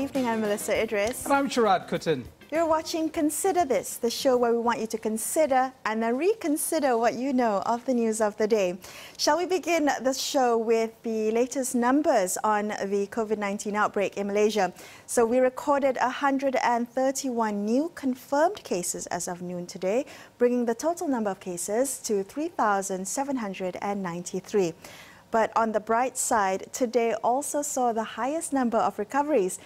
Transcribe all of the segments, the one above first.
evening. I'm Melissa Idris. And I'm Sharad Kuttan. You're watching Consider This, the show where we want you to consider and then reconsider what you know of the news of the day. Shall we begin the show with the latest numbers on the COVID-19 outbreak in Malaysia? So we recorded 131 new confirmed cases as of noon today, bringing the total number of cases to 3,793. But on the bright side, today also saw the highest number of recoveries.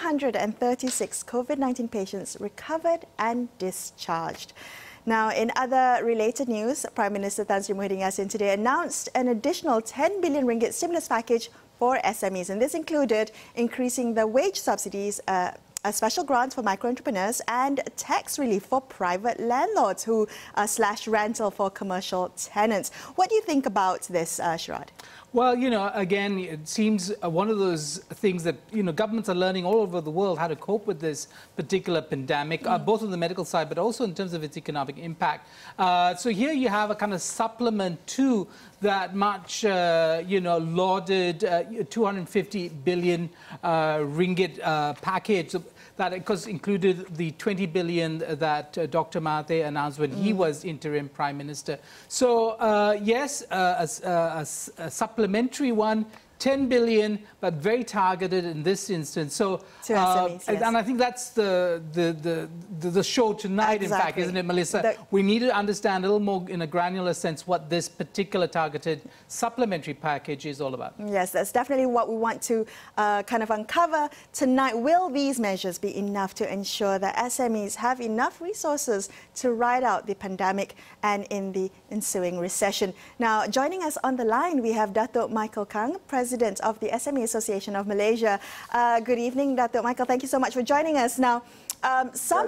236 COVID-19 patients recovered and discharged. Now, in other related news, Prime Minister Tan Sri Muhyiddin Yassin today announced an additional 10 billion ringgit stimulus package for SMEs, and this included increasing the wage subsidies, a special grant for micro-entrepreneurs and tax relief for private landlords who slash rental for commercial tenants. What do you think about this, Sharad? Well, you know, again, it seems one of those things that, you know, governments are learning all over the world how to cope with this particular pandemic, both on the medical side, but also in terms of its economic impact. So here you have a kind of supplement to that much, you know, lauded 250 billion ringgit package. That, of course, included the 20 billion that Dr. Mahathir announced when he was interim prime minister. So, yes, a supplementary one, 10 billion, but very targeted in this instance. So, SMEs, yes. and I think that's the show tonight, exactly. in fact, isn't it, Melissa? We need to understand a little more in a granular sense what this particular targeted supplementary package is all about. Yes, that's definitely what we want to kind of uncover tonight. Will these measures be enough to ensure that SMEs have enough resources to ride out the pandemic and in the ensuing recession? Now, joining us on the line, we have Datuk Michael Kang, President of the SME Association of Malaysia. Good evening, Datuk Michael. Thank you so much for joining us. Now, some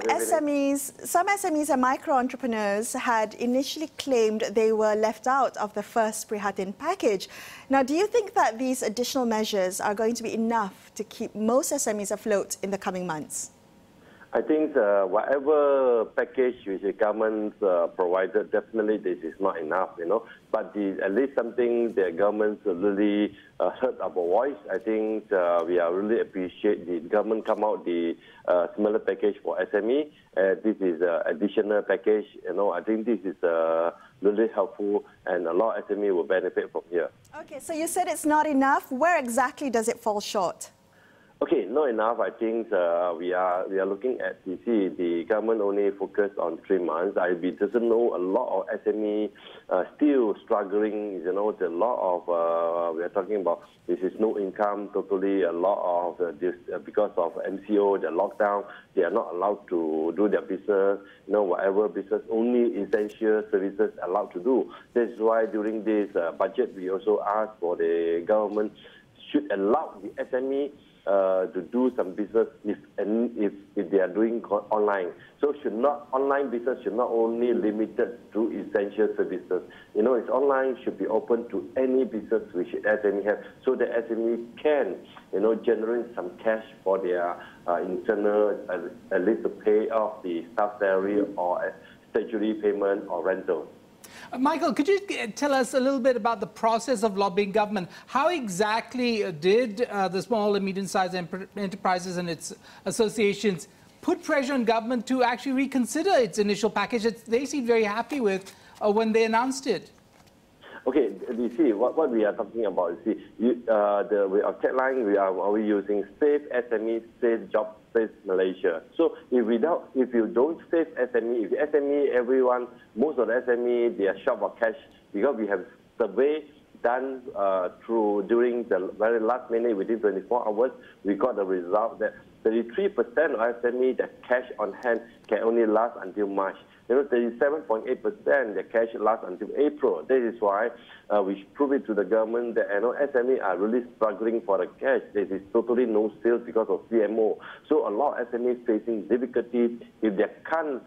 SMEs and micro-entrepreneurs had initially claimed they were left out of the first Prihatin package. Now, do you think that these additional measures are going to be enough to keep most SMEs afloat in the coming months? I think whatever package which the government provided, definitely this is not enough, you know. But at least something the government really heard our voice. I think we are really appreciate the government come out the similar package for SME. This is an additional package, you know. I think this is really helpful, and a lot of SME will benefit from here. Okay, so you said it's not enough. Where exactly does it fall short? Okay, not enough. I think we are looking at, you see, the government only focused on 3 months. We doesn't know a lot of SME still struggling. You know, there's a lot of we are talking about this is no income. Totally, a lot of this because of MCO, the lockdown. They are not allowed to do their business. You know, whatever business, only essential services allowed to do. That's why during this budget, we also asked for the government should allow the SME to do some business if they are doing online. So online business should not only limited to essential services. You know, it's online should be open to any business which SME have, so the SME can, you know, generate some cash for their internal, at least to pay off the staff salary or statutory payment or rental. Michael, could you tell us a little bit about the process of lobbying government? How exactly did the small and medium-sized enterprises and its associations put pressure on government to actually reconsider its initial package that they seemed very happy with when they announced it? Okay, you see, what we are talking about, you see, our tagline, we using Save SME, Save Jobs, Save Malaysia. So if you don't save SME, if SME, everyone, most of the SME, they are short of cash, because we have survey done during the very last minute, within 24 hours, we got the result that 33% of SME, the cash on hand can only last until March. You know, 37.8% the cash lasts until April. This is why we prove it to the government that, you know, SME are really struggling for the cash. There is totally no sales because of CMO. So a lot of SMEs facing difficulty. If they can't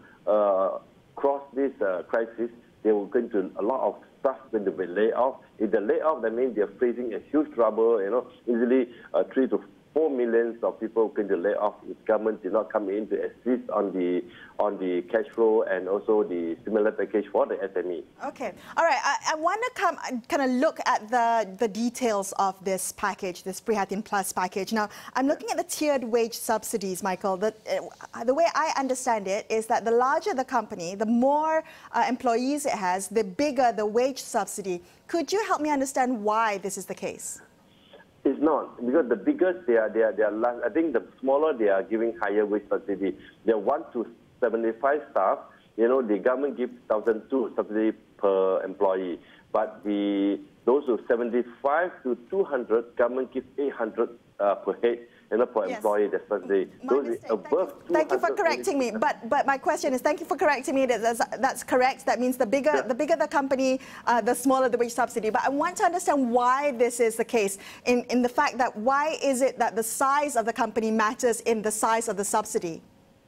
cross this crisis, they will go into a lot of stuff when they will lay off. If they lay off, that means they are facing a huge trouble. You know, easily 3 to 4 million of people going to lay off if government did not come in to assist on the cash flow and also the stimulus package for the SME. Okay. All right. I want to kind of look at the details of this package, this Prihatin Plus package. Now, I'm looking at the tiered wage subsidies, Michael. The way I understand it is that the larger the company, the more employees it has, the bigger the wage subsidy. Could you help me understand why this is the case? It's not, because the biggest they are less. I think the smaller they are giving higher wage subsidy. They're 1 to 75 staff. The government gives 1,200 subsidy per employee, but those who 75 to 200, government gives 800 per head. Per employee, the subsidy. Thank you for correcting me. But my question is, thank you for correcting me. That's correct. That means the bigger the company, the smaller the wage subsidy. But I want to understand why this is the case. In the fact that why is it that the size of the company matters in the size of the subsidy?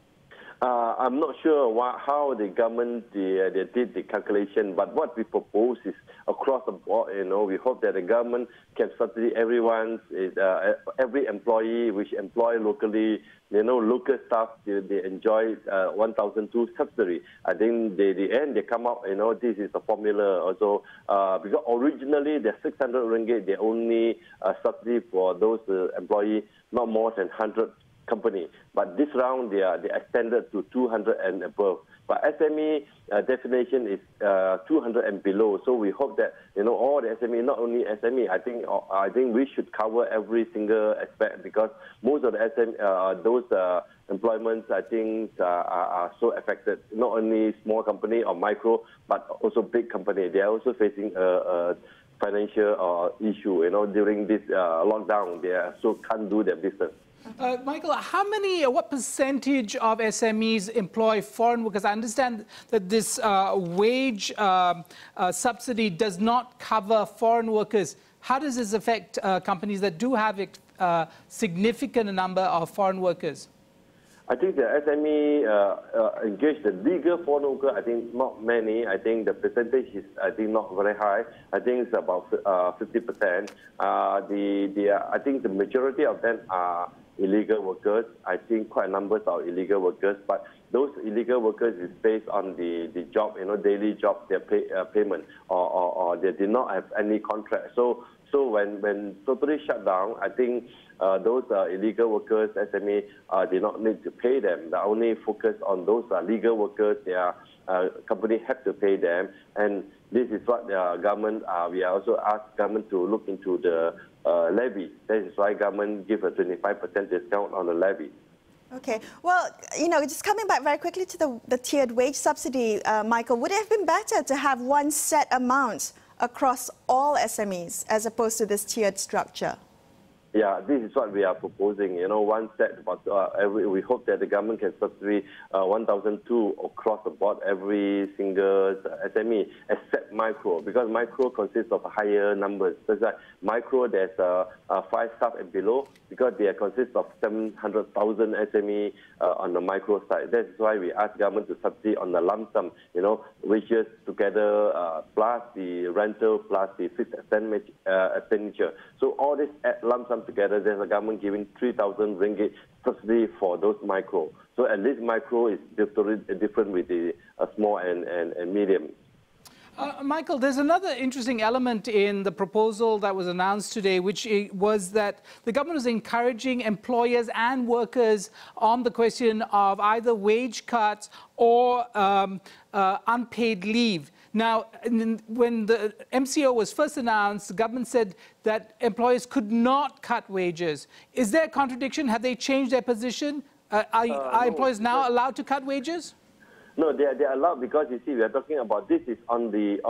I'm not sure how the government they did the calculation, but what we propose is across the board. We hope that the government can subsidy every employee which employ locally. Local staff they enjoy 1,200 subsidy. I think the end they come up. This is the formula also because originally the 600 ringgit they only subsidy for those employees not more than 100. Company, but this round they extended to 200 and above. But SME definition is 200 and below. So we hope that all the SME, not only SME. I think we should cover every single aspect because most of the SME those employments I think are so affected. Not only small company or micro, but also big company. They are also facing a financial issue. During this lockdown, they also can't do their business. Michael, what percentage of SMEs employ foreign workers? I understand that this wage subsidy does not cover foreign workers. How does this affect companies that do have a significant number of foreign workers? I think the SME engage the legal foreign worker. I think not many. I think the percentage is not very high. I think it's about 50%. I think the majority of them are illegal workers. I think quite a number are illegal workers, but those illegal workers is based on the job, daily job, their payment, or they did not have any contract. So when totally shut down, I think those illegal workers, SME, did not need to pay them. They only focus on those legal workers. Their company have to pay them, and this is what the government. We also asked government to look into the levy. That is why government give a 25% discount on the levy. Okay. Well, just coming back very quickly to the tiered wage subsidy, Michael, would it have been better to have one set amount across all SMEs as opposed to this tiered structure? Yeah, this is what we are proposing. One set, but we hope that the government can subsidy 1,200 across the board every single SME, except micro, because micro consists of higher numbers. So like micro, there's 5 staff and below, because they consist of 700,000 SME on the micro side. That's why we ask government to subsidy on the lump sum, wages together plus the rental plus the fixed expenditure. So all this lump sum together, there's a government giving 3,000 ringgit subsidy for those micro. So at least micro is different with the small and medium. Michael, there's another interesting element in the proposal that was announced today, which was that the government was encouraging employers and workers on the question of either wage cuts or unpaid leave. Now, when the MCO was first announced, the government said that employers could not cut wages. Is there a contradiction? Have they changed their position? Are employers now allowed to cut wages? No, they are allowed because you see we are talking about this is on the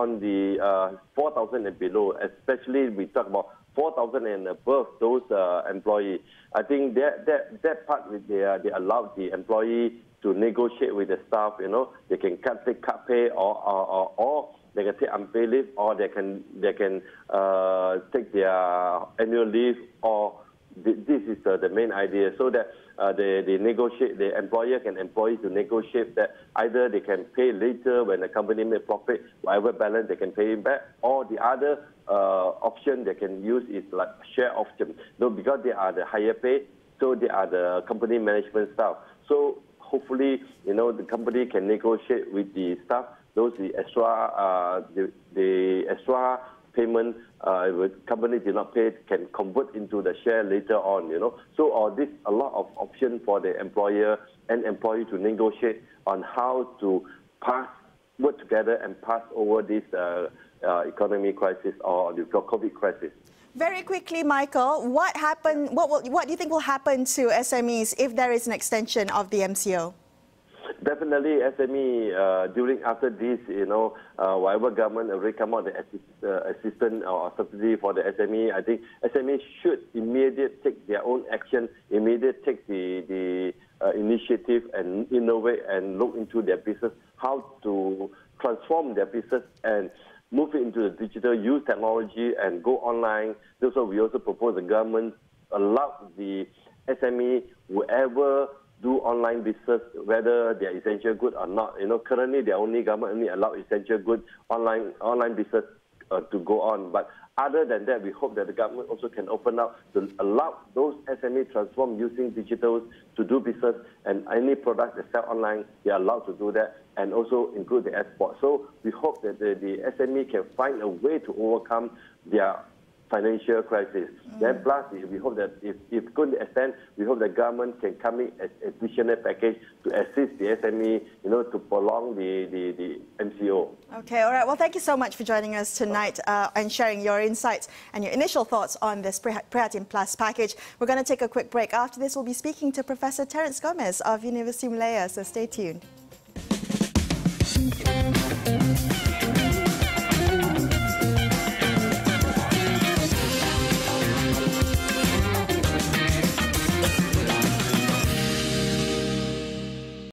4,000 and below. Especially we talk about 4,000 and above those employees. I think that part they allowed the employee to negotiate with the staff. They can take cut pay or they can take unpaid leave, or they can take their annual leave or this is the main idea, so that they negotiate, the employer can employ to negotiate that either they can pay later when the company make profit, whatever balance they can pay it back, or the other option they can use is like share option. No, because they are the higher pay, so they are the company management staff. So hopefully, the company can negotiate with the staff, those the extra the extra payment company did not pay can convert into the share later on, So this a lot of options for the employer and employee to negotiate on how to work together and pass over this economic crisis or the COVID crisis. Very quickly, Michael, what do you think will happen to SMEs if there is an extension of the MCO? Definitely, SME after this, whatever government already come out the assistance or subsidy for the SME, I think SME should immediately take their own action, immediately take the initiative and innovate and look into their business, how to transform their business and move it into the digital, use technology and go online. Also, we also propose the government allow the SME, whoever do online business, whether they are essential good or not. Currently, government only allow essential good online business to go on. But other than that, we hope that the government also can open up to allow those SME transform using digital to do business, and any product they sell online, they are allowed to do that, and also include the export. So we hope that the SME can find a way to overcome their financial crisis. Then plus, we hope that if going to extend, we hope the government can come in as additional package to assist the SME, to prolong the MCO. Okay, all right. Well, thank you so much for joining us tonight and sharing your insights and your initial thoughts on this Prihatin Plus package. We're going to take a quick break. After this, we'll be speaking to Professor Terence Gomez of University Malaya, so stay tuned.